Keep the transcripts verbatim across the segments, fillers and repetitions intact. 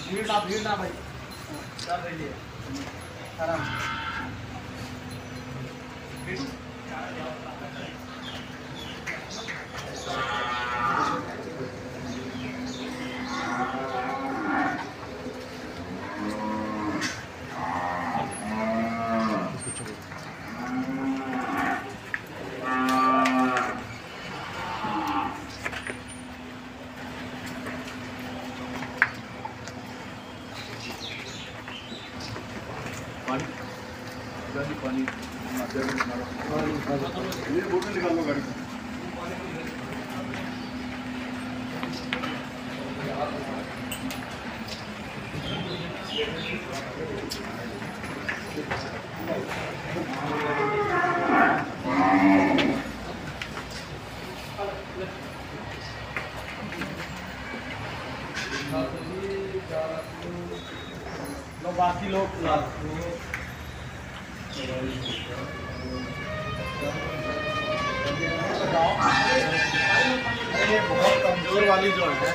भीड़ ना भीड़ ना भाई चल रही है आराम पानी पानी ये बोतल निकाल लो गाड़ी लो बाकी लोग ये बहुत कमजोर वाली जो है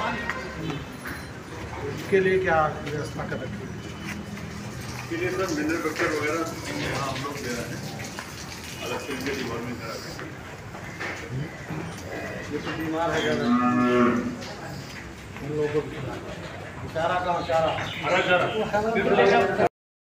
इसके लिए क्या व्यवस्था कर रखी है? इसके लिए सर मिनरल वेक्टर वगैरह हम लोग दे रहे हैं अलग से इनके डिपार्टमेंट करा के। ये तो बीमार है ज़्यादा उन लोगों को चारा का चारा हरा चारा